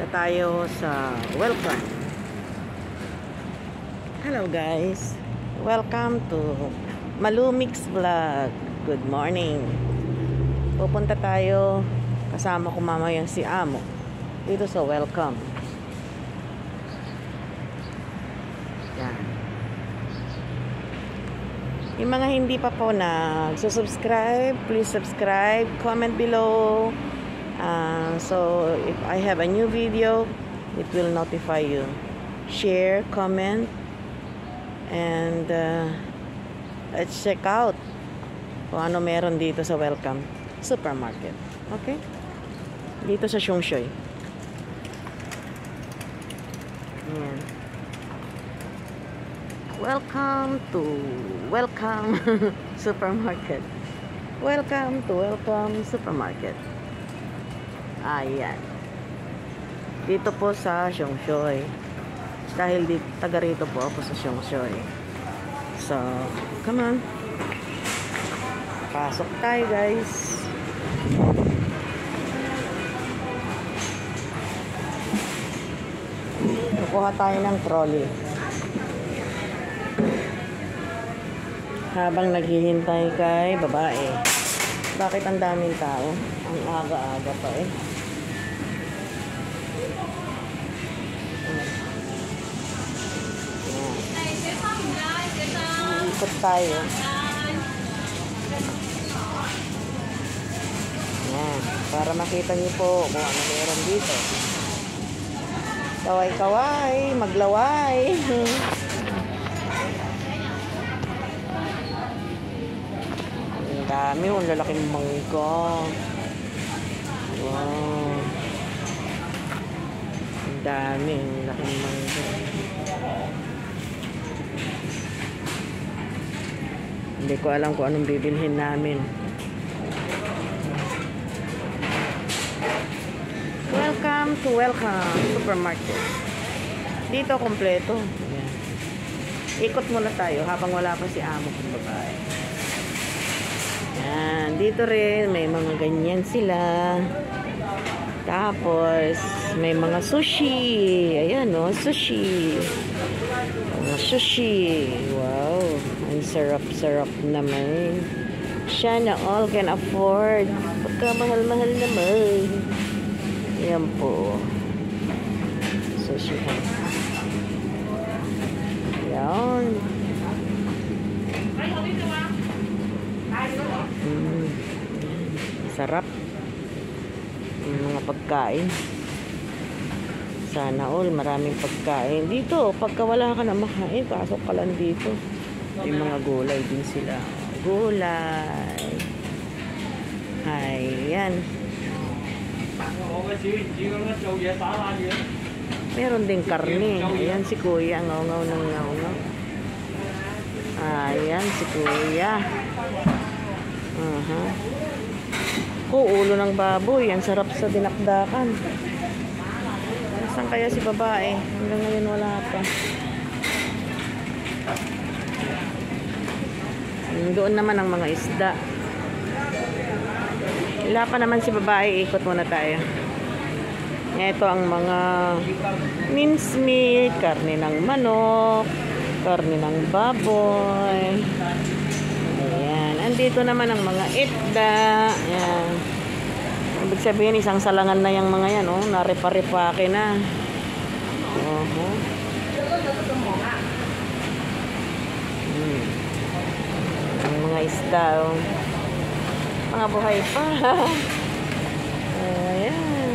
tayo sa welcome. Hello guys, welcome to Malumix Vlog. Good morning. Pupunta tayo, kasama ko mamaya si Amo dito sa welcome. Yan. Yung mga hindi pa po nag-subscribe, please subscribe, comment below. So if I have a new video, it will notify you. Share, comment, and let's check out kung ano meron dito sa welcome supermarket. Okay? Dito sa Shungshoy. Ayan. Welcome to welcome supermarket. Welcome to welcome supermarket. Ayan. Dito po sa Shungshoy. Dahil taga rito po ako sa Shungshoy. So, come on. Pasok tayo, guys. Kukuha tayo ng trolley. Habang naghihintay kay babae. Bakit ang daming tao? Ang aga-aga pa eh. Ikot tayo. Yan. Para makita niyo po kung ano meron dito. Kaway-kaway. Maglaway. Ang dami. Ang lalaking mangga. Wow. Ang dami. Ang lalaking mangga. Hindi ko alam kung anong bibilhin namin. Welcome to welcome supermarket. Dito kompleto. Ayan. Ikot muna tayo habang wala pa si Amo kung babae. Ayan. Dito rin may mga ganyan sila. Tapos may mga sushi. Ayan o, sushi. Mga sushi. Wow. Ang sarap-sarap naman. Sana all can afford. Pagka mahal-mahal naman. Ayan po. Sushi. Ayan. Sarap. Yung mga pagkain. Sana all maraming pagkain. Dito, pagka wala ka na makain, pasok ka lang dito. Yung mga gulay din sila. Gulay. Ayan. Meron din karne. Ayan si Kuya. Ngaw-ngaw ng ngaw-ngaw. Ayan si Kuya. Ulo ng baboy. Ang sarap sa dinakdakan. Saan kaya si babae? Hanggang ngayon wala pa. Doon naman ang mga isda. Wala pa naman si babae. Ikot muna tayo. Ito ang mga mincemeat, karne ng manok, karne ng baboy. Ayan. Andito naman ang mga itda. Ayan. Ibig sabihin, isang salangan na yung mga yan. Oh. Naripa-ripake na. Ang mga isda. Oh. Mga buhay pa. Ayan.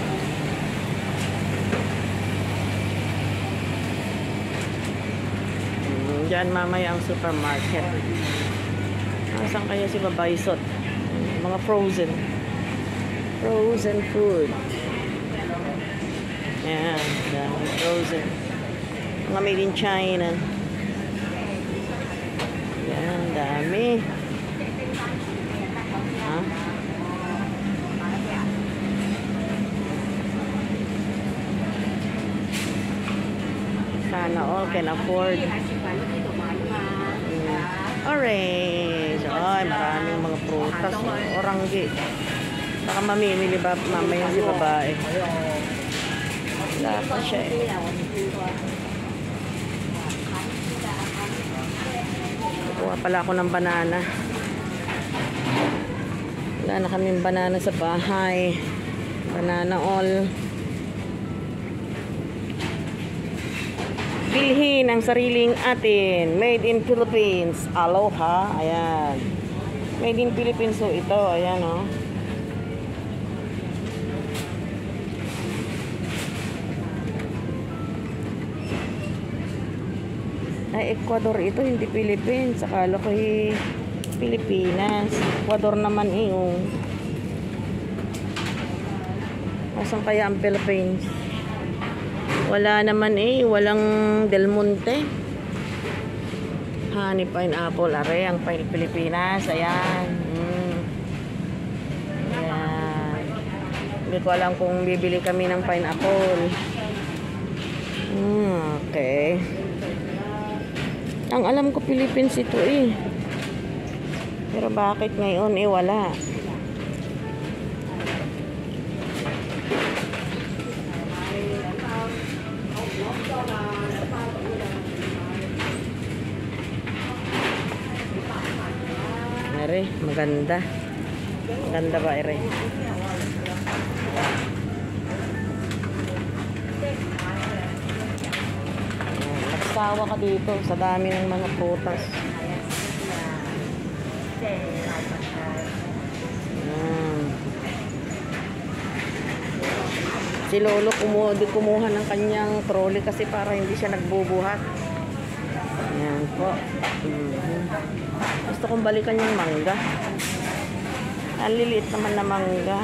Diyan mamaya ang supermarket. Saan kaya si Babaysot? Mga frozen food. Ayan. Frozen. Mga made in China. Ayan. Dami. Sana all can afford. Orange. Ay, maraming mga prutas. Orangge. Baka mamimili ba mamaya si babae. Wala pa siya eh. Kuha pala ako ng banana. Wala na kaming banana sa bahay. Banana all. Bilhin ang sariling atin. Made in Philippines. Aloha. Ayan. Made in Philippines. So ito. Ayan o. Ay, Ecuador ito. Hindi Philippines. Akala ko Pilipinas. Ecuador naman eh. Asan kaya ang Philippines? Wala naman eh, walang Del Monte. Honey pineapple, are ang Pilipinas. Ayan. Ayan. Hindi ko alam kung bibili kami ng pineapple. Okay. Ang alam ko Philippines ito eh. Pero bakit ngayon eh wala? Ere, maganda. Maganda ba, Ere? Nagsawa ka dito sa dami ng mga prutas. Si Lolo kumuha ng kanyang trolley kasi para hindi siya nagbubuhat. Ayan po. Gusto kong balikan yung mangga. Ang liliit naman na mangga.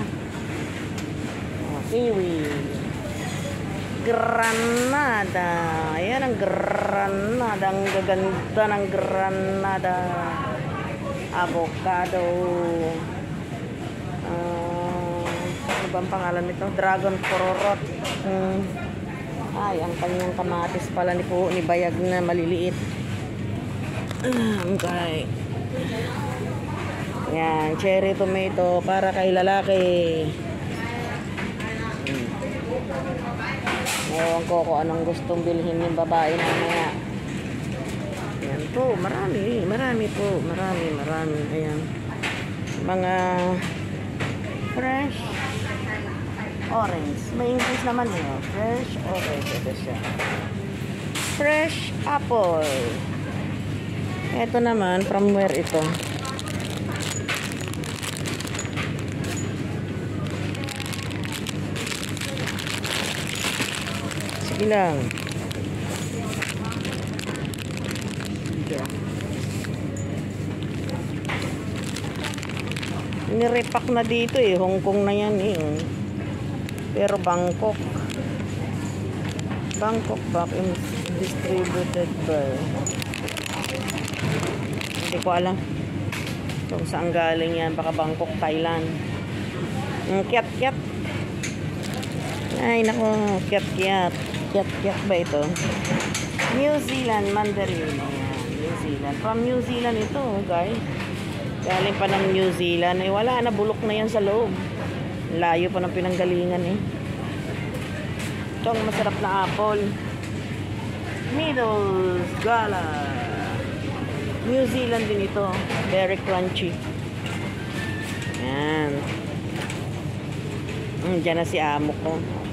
Kiwi. Granada. Ayan ang granada. Ang gaganda ng granada. Avocado. Ano bang pangalan nito? Dragon pororot. Ay, ang kanyang kamatis pala ni Bayag na maliliit. Okay. Yan, cherry tomato para kay lalaki. Ewan ko kung anong gustong bilhin yung babae mamaya. Yan po, marami po. Marami. Ayan. Mga fresh orange. May English naman eh. Fresh orange. Ito siya. Fresh apple. Ito naman, from where ito? Sige lang. Nirepack na dito eh. Hong Kong na yan eh. Pero Bangkok back in distributed by, hindi ko alam kung saan galing yan. Baka Bangkok, Thailand. Kiat ay nako, kiat ba ito? New Zealand mandarin. Ayan, New Zealand. From New Zealand ito guys. Galing pa ng New Zealand. Eh wala na, bulok na yan sa loob. Layo pa ng pinanggalingan eh. Ito ang masarap na apple. Middles Gala. New Zealand din ito. Very crunchy. Yan. Diyan na si amo ko.